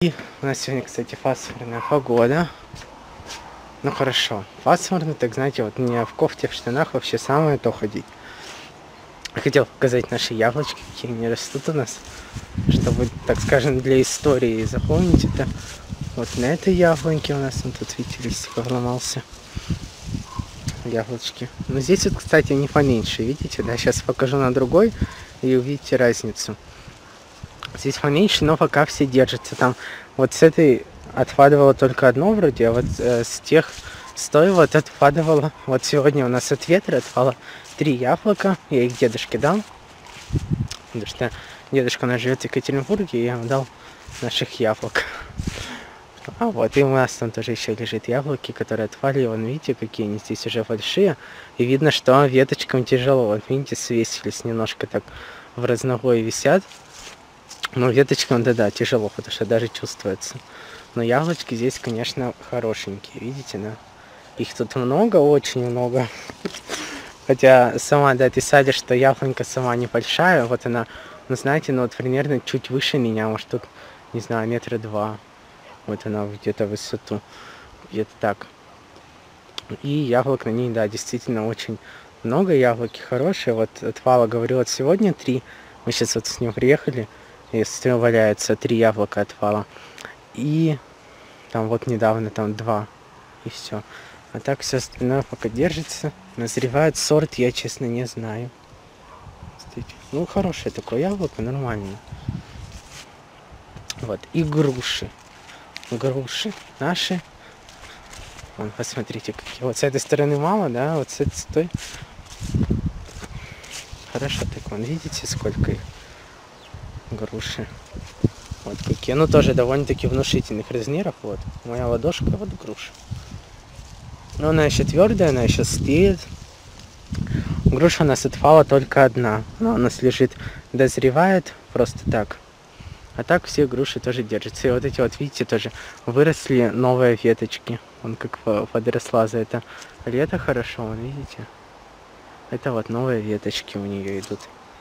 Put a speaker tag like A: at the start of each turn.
A: У нас сегодня, кстати, пасмурная погода. Ну хорошо, пасмурно, так знаете, вот мне в кофте, в штанах вообще самое то ходить. Хотел показать наши яблочки, какие они растут у нас, чтобы, так скажем, для истории запомнить это. Вот на этой яблоньке у нас, он тут, видите, листик обломался. Яблочки. Но здесь вот, кстати, они поменьше, видите, да, сейчас покажу на другой и увидите разницу. Здесь поменьше, но пока все держатся. Там вот с этой отпадывало только одно вроде, а вот с той вот отпадывало. Вот сегодня у нас от ветра отпало 3 яблока. Я их дедушке дал. Потому что дедушка у нас живет в Екатеринбурге, и я ему дал наших яблок. А вот, и у нас там тоже еще лежит яблоки, которые отпали. Вон, видите, какие они здесь уже большие. И видно, что веточкам тяжело. Вот, видите, свесились немножко так в разнобой висят. Ну, веточкам, да, тяжело, потому что даже чувствуется. Но яблочки здесь, конечно, хорошенькие, видите, да? Их тут много, очень много. Хотя сама, да, ты садишь, что яблонька сама небольшая, вот она, ну, знаете, ну, вот примерно чуть выше меня, может, тут, не знаю, 2 метра. Вот она где-то в высоту, где-то так. И яблок на ней, да, действительно очень много, яблоки хорошие. Вот отвала, говорю, вот сегодня 3, мы сейчас вот с ним приехали, и смотрю, валяется 3 яблока отвала. И там вот недавно там 2, и все. А так все остальное пока держится. Назревает сорт, я, честно, не знаю. Ну, хорошее такое яблоко, нормальное. Вот, и груши. Груши наши. Вон, посмотрите, какие. Вот с этой стороны мало, да, вот с этой. Хорошо, так вон, видите, сколько их? Груши. Вот какие. Ну, тоже довольно-таки внушительных размеров. Вот, моя ладошка, вот груша. Но она еще твердая, она еще спеет. Груша у нас отпала только одна. Она у нас лежит, дозревает, просто так. А так все груши тоже держатся. И вот эти вот, видите, тоже выросли новые веточки. Он как подросла за это лето хорошо, вон, видите? Это вот новые веточки у нее идут.